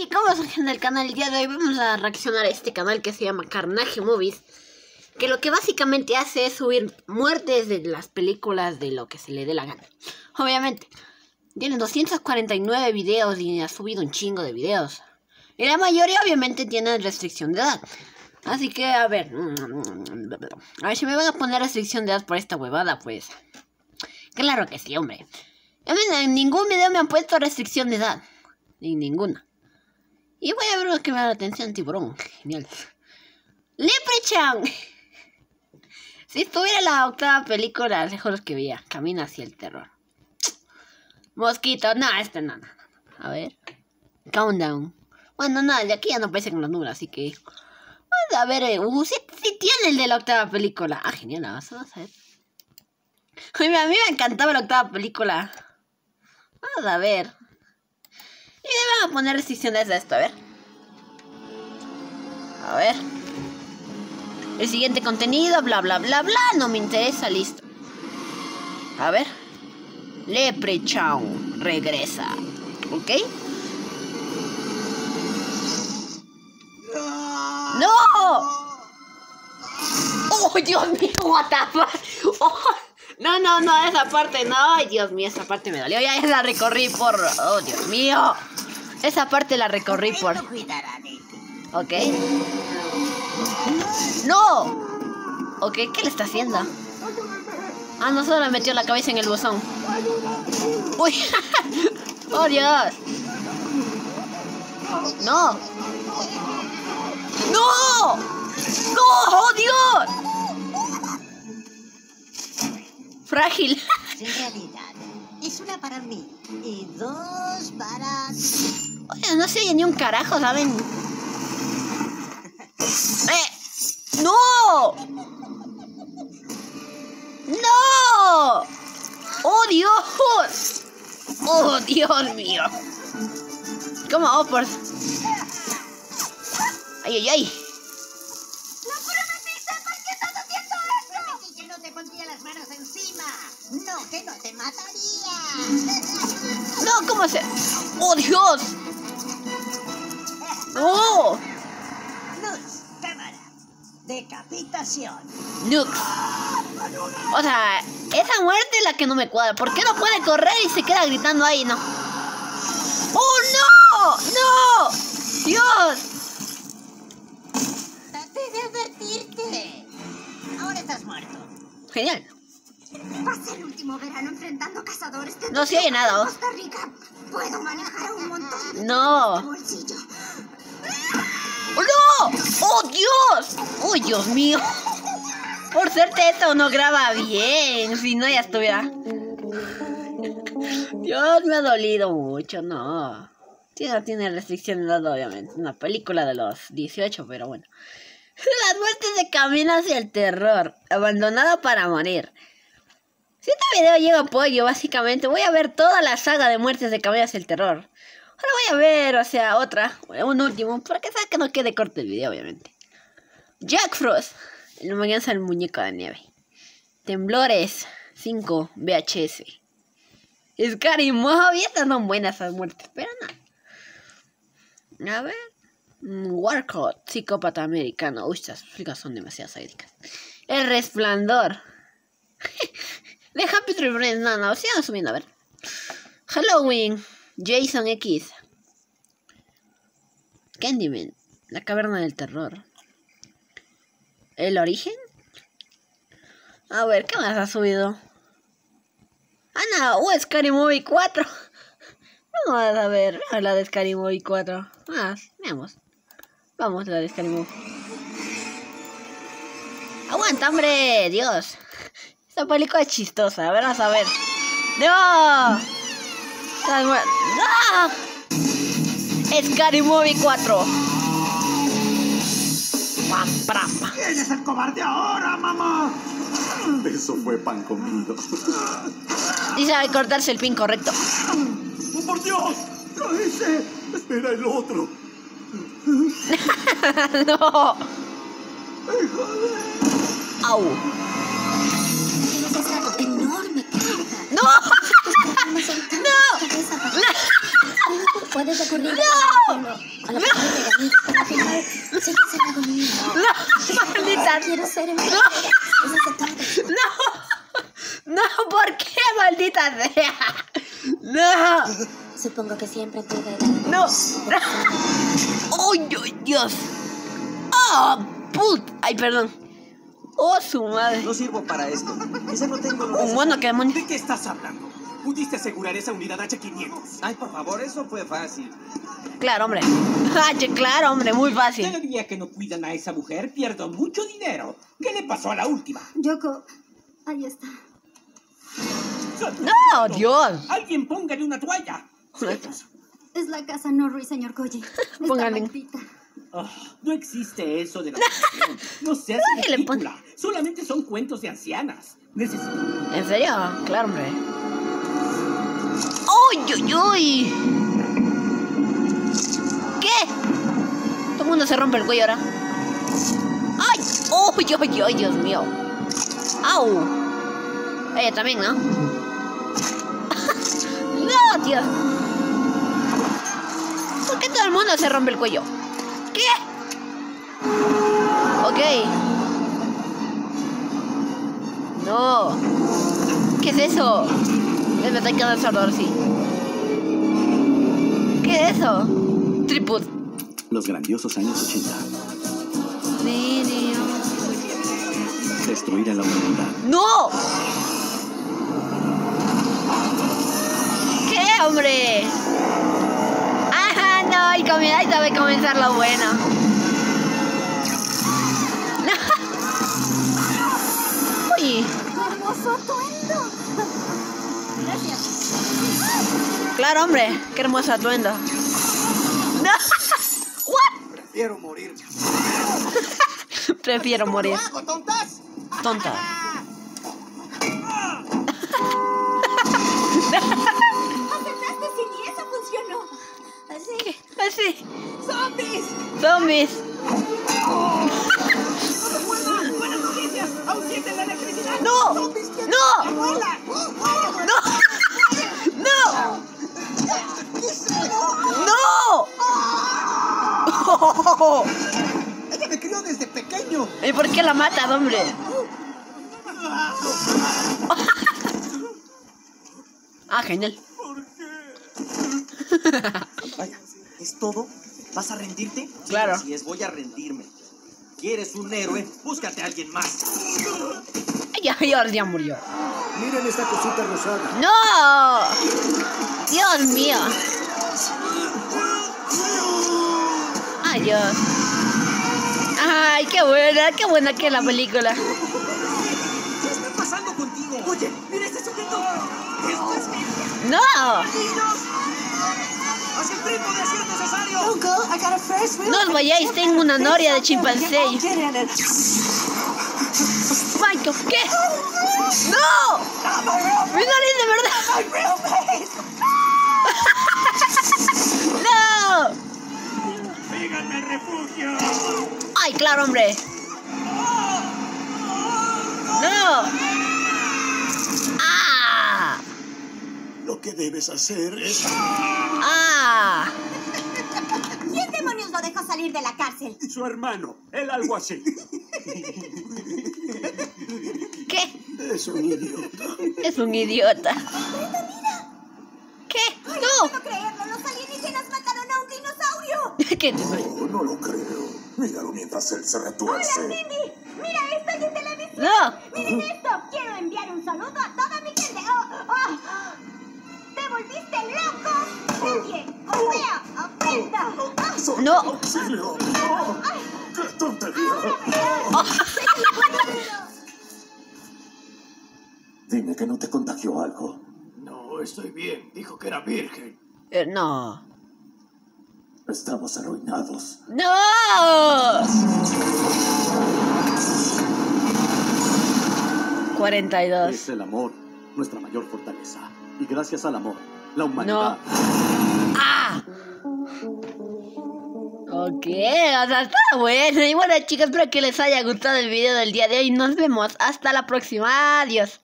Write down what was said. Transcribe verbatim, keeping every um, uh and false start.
Y como es en el canal, el día de hoy vamos a reaccionar a este canal que se llama Carnage Movies, que lo que básicamente hace es subir muertes de las películas de lo que se le dé la gana. Obviamente, tiene doscientos cuarenta y nueve videos y ha subido un chingo de videos. Y la mayoría obviamente tienen restricción de edad. Así que, a ver, a ver si me van a poner restricción de edad por esta huevada, pues. Claro que sí, hombre. En ningún video me han puesto restricción de edad. Ni ninguna. Y voy a ver lo que me da la atención, tiburón. Genial. Leprechaun. Si estuviera la octava película, lejos que veía. Camina hacia el terror. Mosquito. No, este no, no, no. A ver. Countdown. Bueno, no, de aquí ya no aparecen los números, así que... Vamos a ver. Eh, uh, sí, sí tiene el de la octava película. Ah, genial. Vamos a ver. Ay, a mí me encantaba la octava película. Vamos a ver. Y me van a poner restricciones de esto, a ver. A ver. El siguiente contenido, bla, bla, bla, bla. No me interesa, listo. A ver. Leprechaun regresa. ¿Ok? ¡No! ¡Oh, Dios mío! What the fuck? Oh, no, no, no, esa parte no. Ay, Dios mío, esa parte me dolió. Ya la recorrí por... Oh, Dios mío. Esa parte la recorrí por... Ok. ¡No! Ok, ¿qué le está haciendo? Ah, no, solo le metió la cabeza en el buzón. ¡Uy! ¡Oh, Dios! ¡No! ¡No! ¡No! ¡Oh, Dios! Frágil. En realidad, es una para mí y dos para... Oye, no se oye ni un carajo, ¿saben? ¡Eh! ¡No! ¡No! ¡Oh, Dios! ¡Oh, Dios mío! ¿Cómo? Oh, por... ¡Ay, ay, ay! ¡No prometiste! ¿Por qué estás haciendo eso? Prometí que no te pondría las manos encima. No, que no te mataría. No, ¿cómo se...? ¡Oh, Dios! ¡Oh! Luz, cámara. Decapitación. Nux. O sea, esa muerte es la que no me cuadra. ¿Por qué no puede correr y se queda gritando ahí? No. ¡Oh, no! ¡No! ¡Dios! Traté de advertirte. Ahora estás muerto. Genial. Pasé el último verano enfrentando cazadores de... No se oye nada, ¿oh? Costa Rica. Puedo manejar un montón de... No. bolsillo. ¡Oh, no! ¡Oh, Dios! ¡Oh, Dios mío! Por suerte esto no graba bien. Si no, ya estuviera... Dios, me ha dolido mucho, no. Sí, no tiene restricción de edad, obviamente. Una película de los dieciocho, pero bueno. Las muertes de camino hacia el terror. Abandonada para morir. Si este video llega a apoyo, básicamente, voy a ver toda la saga de muertes de camino hacia el terror. Ahora voy a ver, o sea, otra, un último, para que sea que no quede corto el video, obviamente. Jack Frost, el venganza del muñeco de nieve. Temblores cinco V H S. Scary Movie, estas son buenas esas muertes, pero no. A ver. Warcott, psicópata americano. Uy, estas chicas son demasiado sádicas. El Resplandor. De Happy Tree Friends, no, no, sigan subiendo, a ver. Halloween, Jason X. Candyman, la caverna del terror. ¿El origen? A ver, ¿qué más ha subido? Ah, no, uh, Scary Movie cuatro. Vamos a ver, a la de Scary Movie cuatro. Ah, veamos. Vamos a la de Scary Movie. Aguanta, hombre, Dios. Esta película es chistosa, a ver, vamos a ver. ¡No! ¡No! Scary Movie cuatro. ¡Pam, pam! ¿Quién es el cobarde ahora, mamá? Eso fue pan comido. Y sabe cortarse el pin correcto. ¡Oh, por Dios! ¡Lo hice! Espera el otro. ¡No! ¡Au! Tienes esa enorme carga. ¡No! ¡No! Puedes recurrir ¡No! quiero ser ¡No! Eso es todo. ¡No! ¡No! ¿Por qué, maldita sea? ¡No! Supongo que siempre tuve ¡No! ¡Ay, ay, Dios! ¡Ah! ¡Oh, put! ¡Ay, perdón! ¡Oh, su madre! No sirvo para esto. Quizá no tengo lo Un mono que demonio. ¿De qué estás hablando? ¿Pudiste asegurar esa unidad H quinientos? Ay, por favor, eso fue fácil. Claro, hombre. Ay, claro, hombre, muy fácil. Cada día que no cuidan a esa mujer, pierdo mucho dinero. ¿Qué le pasó a la última? Yoko, ahí está. ¡No, Dios! ¡Alguien póngale una toalla! Es la casa Norris, señor Koji. Está Póngale. maldita. Oh, no existe eso de la adopción. No seas ¿Qué le pon- ridícula. Solamente son cuentos de ancianas. Necesito... ¿En serio? Claro, hombre. ¡Uy, uy, uy! ¿Qué? Todo el mundo se rompe el cuello ahora. ¡Ay! ¡Uy, uy, uy, Dios mío! ¡Au! Ella también, ¿no? ¡No, Dios! ¿Por qué todo el mundo se rompe el cuello? ¿Qué? Ok. No. ¿Qué es eso? Me está quedando sordo ahora sí. ¿Qué es eso? Tripod. Los grandiosos años ochenta. Niño. Destruir a la humanidad. ¡No! ¿Qué, hombre? ¡Ajá, no! Y comida y sabe comenzar lo bueno. Uy. ¡Hermoso atuendo! Gracias. Claro, hombre. Qué hermoso atuendo. No. What? Prefiero morir. Prefiero morir. ¿Hago, tontas? Tonta. ¡Acertaste, Cindy! ¡Eso funcionó! Así. Así. ¡Zombies! Zombies. ¡Buenas noticias! ¡Aún sienten la electricidad! No. ¡Zombies quieren No. la bola! No. No. No. Ella me crió desde pequeño. ¿Y por qué la mata, hombre? Ah, genial. Vaya, ¿es todo? ¿Vas a rendirte? Claro. Si es, voy a rendirme. ¿Quieres un héroe? Búscate a alguien más. Ya, ya, ya murió. Miren esta cosita rosada. ¡No! Dios mío. Ay, Dios. Ay, qué buena, qué buena que es la película. ¿Qué está pasando contigo? Oye, mira este sujeto. ¡Esto es genial! ¡No! ¡Niños! ¡Haz el trípode si es necesario! No os vayáis, tengo una noria de chimpancé. Michael, ¿qué? ¡No! ¡Mi nariz de verdad! ¡No! ¡Síganme al refugio! ¡Ay, claro, hombre! ¡No! ¡Ah! Lo que debes hacer es... ¡Ah! ¿Quién demonios lo dejó salir de la cárcel? Su hermano, él algo así. ¿Qué? Es un idiota. Es un idiota. ¿Qué? No ¡No! puedo creerlo. Los alienígenas mataron a un dinosaurio. ¿Qué? No, no lo creo. Míralo mientras él se ¡Hola, retuerce. Cindy! ¡Mira, estoy en televisión! ¡No! ¡Miren esto! Quiero enviar un saludo a toda mi gente. ¡Oh, oh! ¡Te volviste loco! ¡Nadie! ¡O sea, ofenda! ¡Ah! ¡Soy No. auxilio! ¡Oh! ¡Qué tontería! Dime que no te contagió algo. No, estoy bien. Dijo que era virgen. Eh, no. Estamos arruinados. ¡No! cuarenta y dos. Es el amor, nuestra mayor fortaleza. Y gracias al amor, la humanidad... ¡Ah! Ok, o sea, está bueno. Y bueno, chicos, espero que les haya gustado el video del día de hoy. Nos vemos hasta la próxima. Adiós.